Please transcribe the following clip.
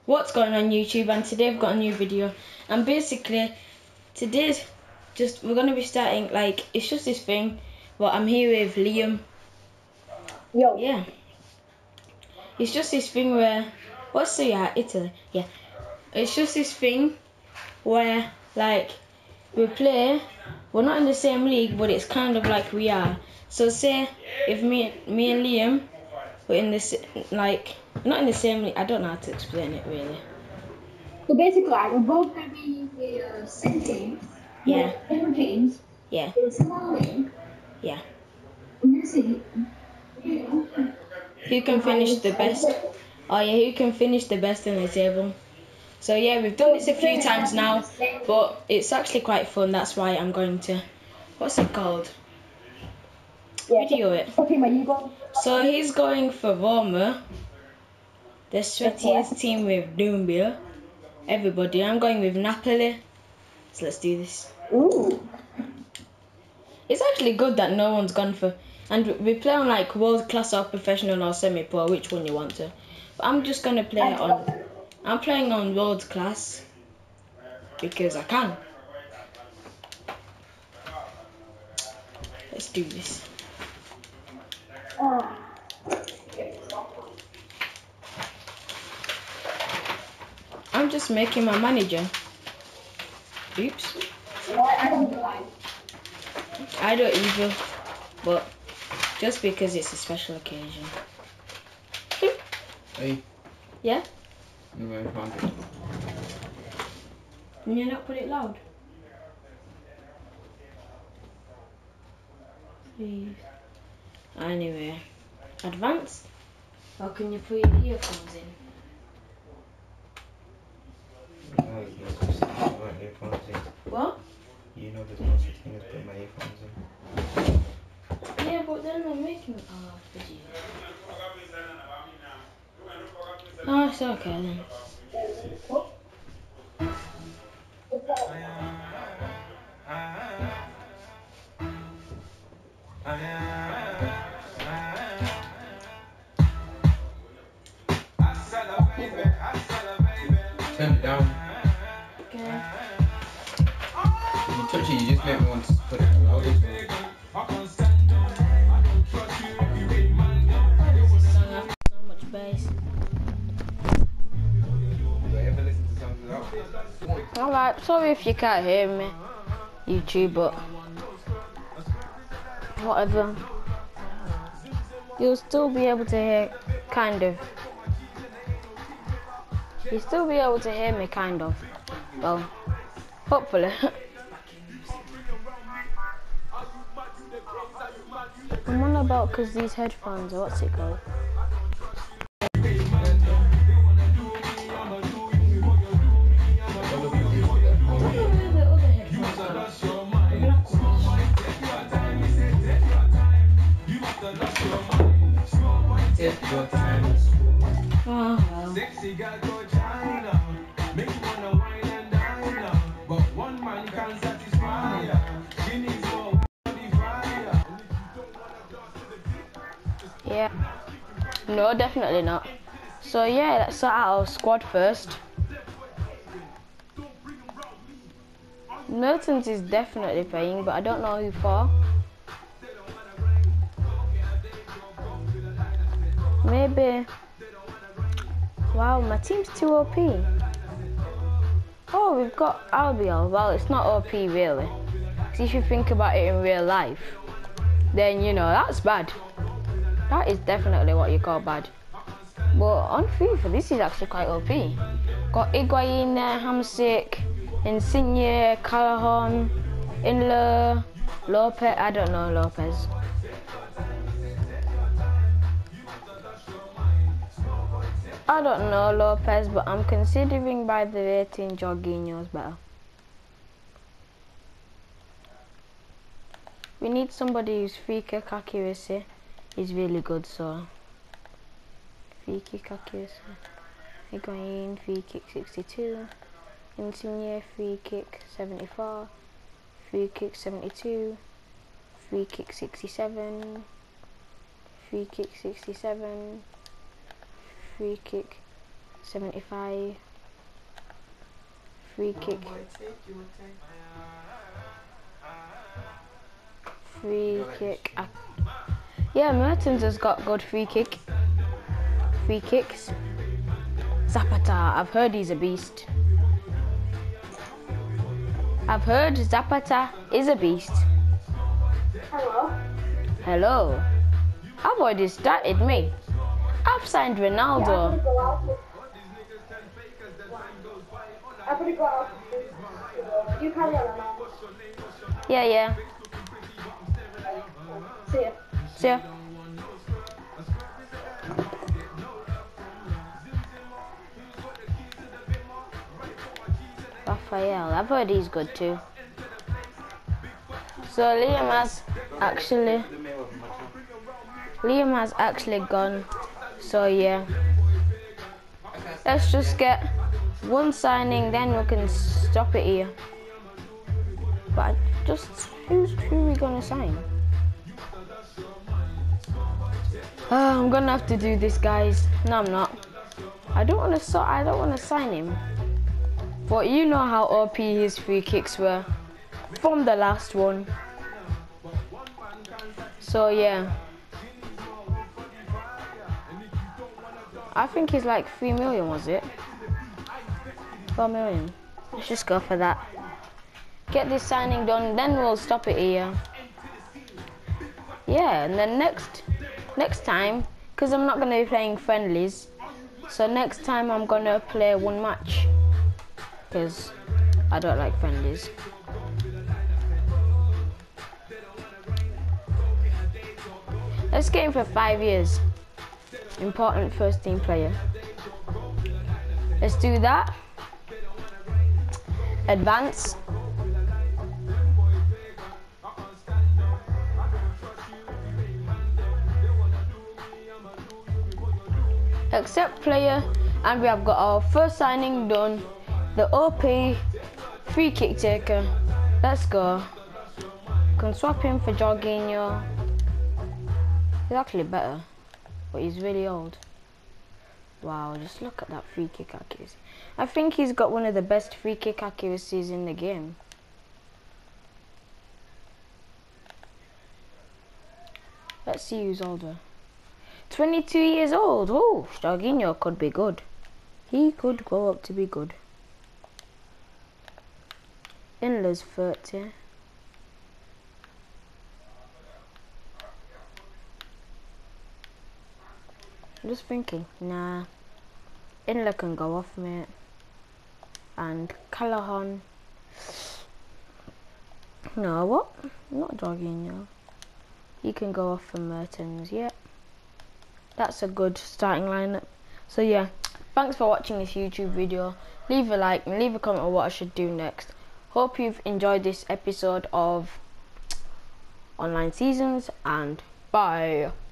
What's going on YouTube? And today I've got a new video, and basically today's we're gonna be starting, like, it's just this thing, but I'm here with Liam. Yo. Yeah, it's just this thing where Italy. Yeah, it's just this thing where, like, we're not in the same league, but it's kind of like we are. So say if me and Liam were in this, like, not in the same league. I don't know how to explain it really. So basically, we're both gonna be six teams. Yeah. 4 teams. Yeah. In a small league. Yeah. And you see, who can finish the best? Oh yeah, who can finish the best in the table? So yeah, we've done this a few times now, but it's actually quite fun. That's why I'm going to, what's it called? Video it. Okay, man, you go. So he's going for Roma, the sweatiest team with Dumbia. Everybody, I'm going with Napoli. So let's do this. Ooh. It's actually good that no one's gone for, and we play on like world class or professional or semi-pro, which one you want to. But I'm just gonna play on, I'm playing on world class because I can. Let's do this. I'm just making my manager. Oops. I don't either, but just because it's a special occasion. Hey. Yeah? Anyway, I found it. Can you not put it loud? Please. Anyway, advanced? Or can you put your earphones in? No, there's no such thing as putting earphones in. What? You know there's no such thing as putting my earphones in. Yeah, but then I'm making video. Oh, it's okay then. Turn it down. Okay. If you touch it, you just make me want to put it louder. This song has so much bass. Do I ever listen to songs without? Alright, sorry if you can't hear me, YouTube, but whatever. You'll still be able to hear, kind of. You'll still be able to hear me, kind of. Well, hopefully. I'm on about because these headphones, or what's it called? It's your time. Oh, well. Yeah. No, definitely not. So yeah, let's start out our squad first. Milton's is definitely playing, but I don't know who for. Maybe. Wow, my team's too OP. Oh, we've got Albiol. Well, it's not OP really. Because if you think about it in real life, then you know that's bad. That is definitely what you call bad. But on FIFA, this is actually quite OP. Got Higuain there, Hamsik, Insigne, Callahan, Inler, Lopez. I don't know Lopez. I don't know Lopez, but I'm considering by the rating Jorginho's better. We need somebody whose free kick accuracy is really good, so free kick accuracy. Higuain, free kick 62. Insigne, free kick 74. Free kick 72. Free kick 67. Free kick 67. Free kick 75. Free kick. Free kick. Yeah, Mertens has got good free kicks. Zapata, I've heard he's a beast. I've heard Zapata is a beast. Hello. Hello. I've already started me. I've signed Ronaldo. I'm gonna go out. You carry on now. Yeah. See ya. See ya. Raphael, I've heard he's good too. So Liam has actually gone. So yeah, let's just get one signing, then we can stop it here. But who are we gonna sign? I'm gonna have to do this, guys. No, I'm not. I don't want to sign him. But you know how OP his free kicks were from the last one. So yeah, I think he's like 3 million, was it? 4 million. Let's just go for that. Get this signing done, then we'll stop it here. Yeah, and then next time, because I'm not going to be playing friendlies, so next time I'm going to play one match, because I don't like friendlies. Let's get him for 5 years. Important first team player. Let's do that. Advance. Accept player, and we have got our first signing done. The OP free kick taker. Let's go. Can swap him for Jorginho. He's actually better, but he's really old. Wow, just look at that free kick accuracy. I think he's got one of the best free kick accuracies in the game. Let's see who's older. 22 years old. Oh, Jorginho could be good. He could grow up to be good. Inler's 30. I'm just thinking, nah. Inler can go off, mate. And Callahan. No, what? Not Jorginho. He can go off for Mertens, yeah. That's a good starting lineup. So yeah, thanks for watching this YouTube video. Leave a like and leave a comment on what I should do next. Hope you've enjoyed this episode of Online Seasons, and bye.